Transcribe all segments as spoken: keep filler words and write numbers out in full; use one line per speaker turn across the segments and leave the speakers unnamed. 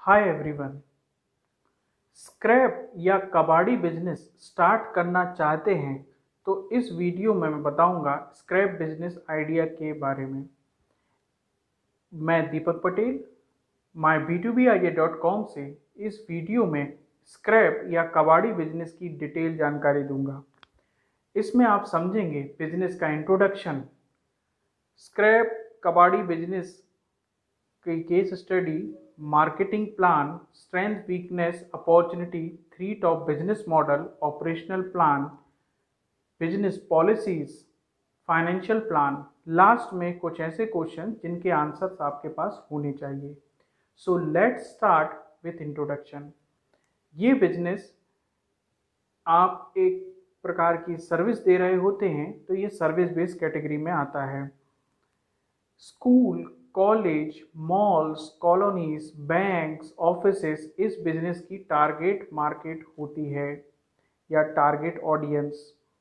Hi everyone. Scrap या कबाड़ी business start करना चाहते हैं तो इस वीडियो में मैं बताऊंगा स्क्रैप बिजनेस आइडिया के बारे में। मैं Deepak Patel my B to B idea dot com से इस वीडियो में स्क्रैप या कबाड़ी बिजनेस की डिटेल जानकारी दूंगा। इसमें आप समझेंगे बिजनेस का इंट्रोडक्शन, स्क्रैप कबाड़ी बिजनेस की case study, marketing plan, strength weakness opportunity, three top business model, operational plan, business policies, financial plan, last में कुछ ऐसे क्वेश्चन जिनके आंसर्स आपके पास होने चाहिए। So let's start with introduction. ये बिजनेस आप एक प्रकार की सर्विस दे रहे होते हैं तो ये सर्विस बेस्ड कैटेगरी में आता है। School, college, malls, colonies, banks, offices इस बिजनेस की टारगेट मार्केट होती है या टारगेट ऑडियंस।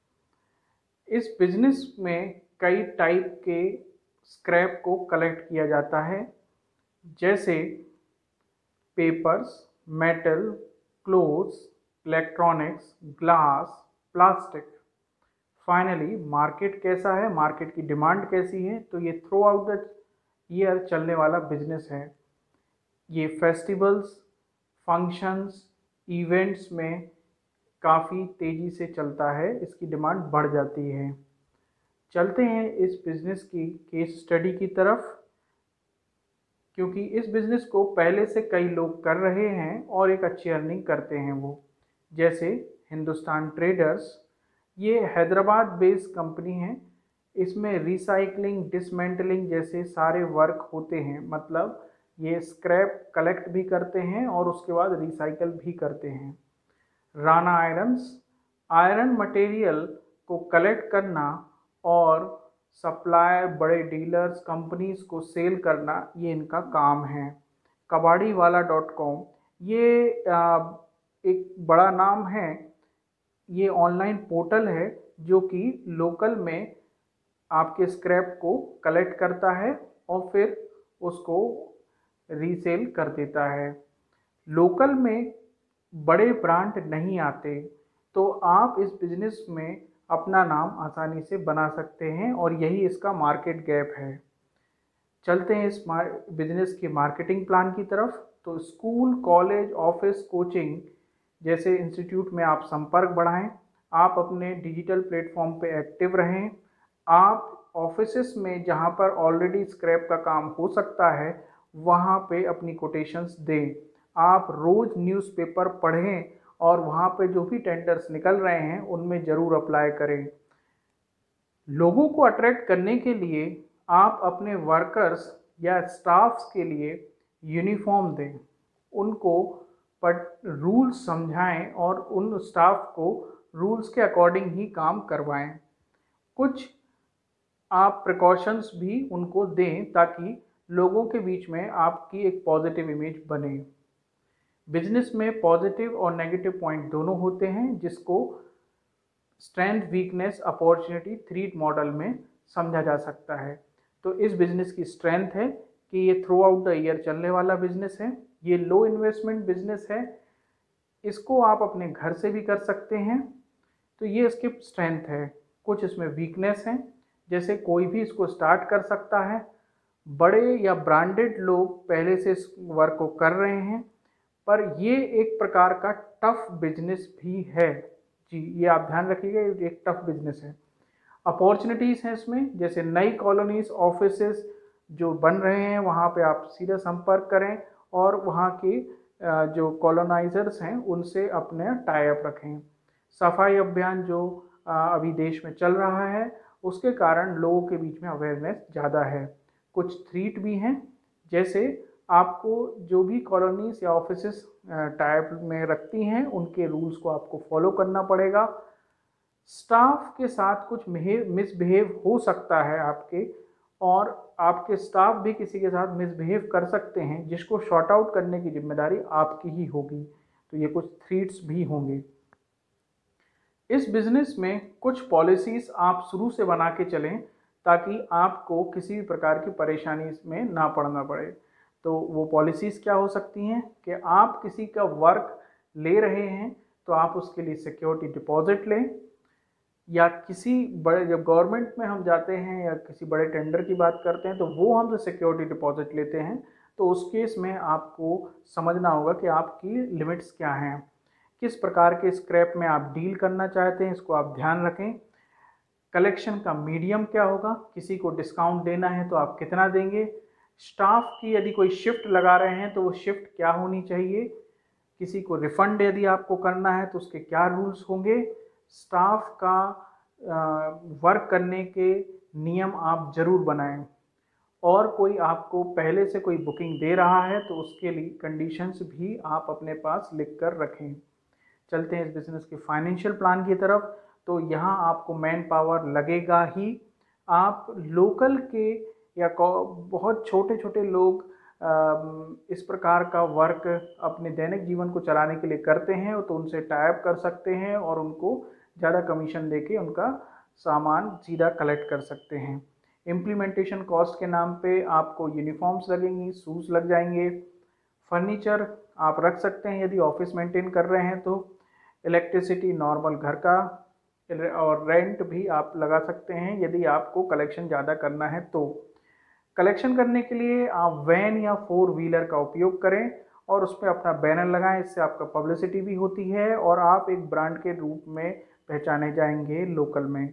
इस बिजनेस में कई टाइप के स्क्रैप को कलेक्ट किया जाता है, जैसे papers, metal, clothes, electronics, glass, plastic. Finally market कैसा है, मार्केट की डिमांड कैसी है, तो ये थ्रू आउट द ईयर चलने वाला बिजनेस है। ये फेस्टिवल्स, फंक्शंस, इवेंट्स में काफ़ी तेज़ी से चलता है, इसकी डिमांड बढ़ जाती है। चलते हैं इस बिज़नेस की केस स्टडी की तरफ, क्योंकि इस बिज़नेस को पहले से कई लोग कर रहे हैं और एक अच्छी अर्निंग करते हैं वो, जैसे हिंदुस्तान ट्रेडर्स। ये हैदराबाद बेस्ड कंपनी है। इसमें रिसाइकलिंग, डिसमेंटलिंग जैसे सारे वर्क होते हैं, मतलब ये स्क्रैप कलेक्ट भी करते हैं और उसके बाद रिसाइकल भी करते हैं। राणा आयरन्स, आयरन मटेरियल को कलेक्ट करना और सप्लाई बड़े डीलर्स, कंपनीज को सेल करना, ये इनका काम है। कबाड़ी वाला डॉट कॉम, ये आ, एक बड़ा नाम है। ये ऑनलाइन पोर्टल है जो कि लोकल में आपके स्क्रैप को कलेक्ट करता है और फिर उसको रीसेल कर देता है। लोकल में बड़े ब्रांड नहीं आते, तो आप इस बिजनेस में अपना नाम आसानी से बना सकते हैं और यही इसका मार्केट गैप है। चलते हैं इस बिजनेस के मार्केटिंग प्लान की तरफ। तो स्कूल, कॉलेज, ऑफिस, कोचिंग जैसे इंस्टीट्यूट में आप संपर्क बढ़ाएं, आप अपने डिजिटल प्लेटफॉर्म पे एक्टिव रहें। आप ऑफिसेस में जहां पर ऑलरेडी स्क्रैप का काम हो सकता है वहां पे अपनी कोटेशंस दें। आप रोज़ न्यूज़पेपर पढ़ें और वहां पे जो भी टेंडर्स निकल रहे हैं उनमें ज़रूर अप्लाई करें। लोगों को अट्रैक्ट करने के लिए आप अपने वर्कर्स या स्टाफ्स के लिए यूनिफॉर्म दें, उनको पर रूल्स समझाएं और उन स्टाफ को रूल्स के अकॉर्डिंग ही काम करवाएं। कुछ आप प्रिकॉशंस भी उनको दें ताकि लोगों के बीच में आपकी एक पॉजिटिव इमेज बने। बिजनेस में पॉजिटिव और नेगेटिव पॉइंट दोनों होते हैं, जिसको strength, weakness, opportunity, three model में समझा जा सकता है। तो इस बिजनेस की स्ट्रेंथ है कि ये थ्रू आउट द ईयर चलने वाला बिजनेस है। ये लो इन्वेस्टमेंट बिजनेस है, इसको आप अपने घर से भी कर सकते हैं, तो ये इसकी स्ट्रेंथ है। कुछ इसमें वीकनेस है, जैसे कोई भी इसको स्टार्ट कर सकता है। बड़े या ब्रांडेड लोग पहले से इस वर्क को कर रहे हैं, पर ये एक प्रकार का टफ बिजनेस भी है। जी, ये आप ध्यान रखिएगा, ये एक टफ बिजनेस है। अपॉर्चुनिटीज़ हैं इसमें, जैसे नई कॉलोनीज, ऑफिसेस जो बन रहे हैं वहाँ पे आप सीधा संपर्क करें और वहाँ की जो कॉलोनाइजर्स हैं उनसे अपने टाई अप रखें। सफाई अभियान जो अभी देश में चल रहा है उसके कारण लोगों के बीच में अवेयरनेस ज़्यादा है। कुछ थ्रीट भी हैं, जैसे आपको जो भी कॉलोनीज या ऑफिसेस टाइप में रखती हैं उनके रूल्स को आपको फॉलो करना पड़ेगा। स्टाफ के साथ कुछ मिसबिहेव हो सकता है आपके, और आपके स्टाफ भी किसी के साथ मिसबिहेव कर सकते हैं, जिसको शॉर्ट आउट करने की जिम्मेदारी आपकी ही होगी। तो ये कुछ थ्रीट्स भी होंगे। इस बिजनेस में कुछ पॉलिसीज़ आप शुरू से बना के चलें ताकि आपको किसी भी प्रकार की परेशानी में ना पड़ना पड़े। तो वो पॉलिसीज़ क्या हो सकती हैं कि आप किसी का वर्क ले रहे हैं तो आप उसके लिए सिक्योरिटी डिपॉजिट लें, या किसी बड़े, जब गवर्नमेंट में हम जाते हैं या किसी बड़े टेंडर की बात करते हैं तो वो हमसे सिक्योरिटी डिपॉजिट लेते हैं, तो उस केस में आपको समझना होगा कि आपकी लिमिट्स क्या हैं, किस प्रकार के स्क्रैप में आप डील करना चाहते हैं, इसको आप ध्यान रखें। कलेक्शन का मीडियम क्या होगा, किसी को डिस्काउंट देना है तो आप कितना देंगे, स्टाफ की यदि कोई शिफ्ट लगा रहे हैं तो वो शिफ्ट क्या होनी चाहिए, किसी को रिफंड यदि आपको करना है तो उसके क्या रूल्स होंगे, स्टाफ का वर्क करने के नियम आप ज़रूर बनाएं, और कोई आपको पहले से कोई बुकिंग दे रहा है तो उसके लिए कंडीशंस भी आप अपने पास लिख कर रखें। चलते हैं इस बिज़नेस के फाइनेंशियल प्लान की तरफ। तो यहाँ आपको मैन पावर लगेगा ही। आप लोकल के या बहुत छोटे छोटे लोग इस प्रकार का वर्क अपने दैनिक जीवन को चलाने के लिए करते हैं तो उनसे टाई अप कर सकते हैं और उनको ज़्यादा कमीशन देके उनका सामान सीधा कलेक्ट कर सकते हैं। इम्प्लीमेंटेशन कॉस्ट के नाम पे आपको यूनिफॉर्म्स लगेंगी, शूज़ लग जाएंगे, फर्नीचर आप रख सकते हैं यदि ऑफिस मेंटेन कर रहे हैं तो, इलेक्ट्रिसिटी नॉर्मल घर का, और रेंट भी आप लगा सकते हैं यदि आपको कलेक्शन ज़्यादा करना है तो। कलेक्शन करने के लिए आप वैन या फोर व्हीलर का उपयोग करें और उस पर अपना बैनर लगाएं, इससे आपका पब्लिसिटी भी होती है और आप एक ब्रांड के रूप में पहचाने जाएंगे लोकल में।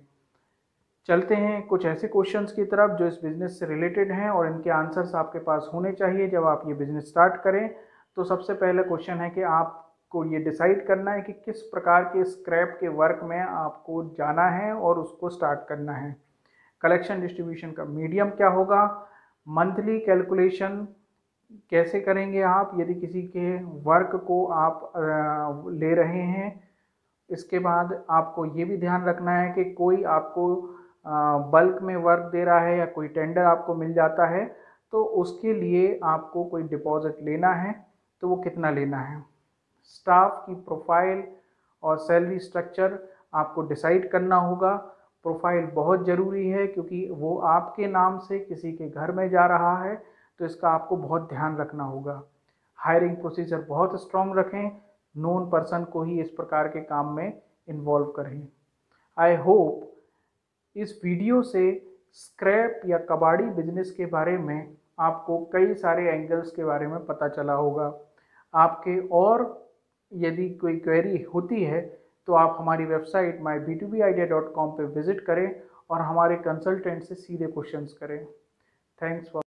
चलते हैं कुछ ऐसे क्वेश्चंस की तरफ जो इस बिज़नेस से रिलेटेड हैं और इनके आंसर्स आपके पास होने चाहिए जब आप ये बिज़नेस स्टार्ट करें। तो सबसे पहला क्वेश्चन है कि आपको ये डिसाइड करना है कि किस प्रकार के स्क्रैप के वर्क में आपको जाना है और उसको स्टार्ट करना है। कलेक्शन डिस्ट्रीब्यूशन का मीडियम क्या होगा, मंथली कैलकुलेशन कैसे करेंगे आप यदि किसी के वर्क को आप ले रहे हैं। इसके बाद आपको ये भी ध्यान रखना है कि कोई आपको बल्क में वर्क दे रहा है या कोई टेंडर आपको मिल जाता है तो उसके लिए आपको कोई डिपॉजिट लेना है तो वो कितना लेना है। स्टाफ की प्रोफाइल और सैलरी स्ट्रक्चर आपको डिसाइड करना होगा। प्रोफाइल बहुत ज़रूरी है क्योंकि वो आपके नाम से किसी के घर में जा रहा है तो इसका आपको बहुत ध्यान रखना होगा। हायरिंग प्रोसीजर बहुत स्ट्रॉन्ग रखें, नोन पर्सन को ही इस प्रकार के काम में इन्वॉल्व करें। आई होप इस वीडियो से स्क्रैप या कबाड़ी बिजनेस के बारे में आपको कई सारे एंगल्स के बारे में पता चला होगा। आपके और यदि कोई क्वेरी होती है तो आप हमारी website my B to B idea dot com पर विज़िट करें और हमारे कंसल्टेंट से सीधे क्वेश्चंस करें। Thanks for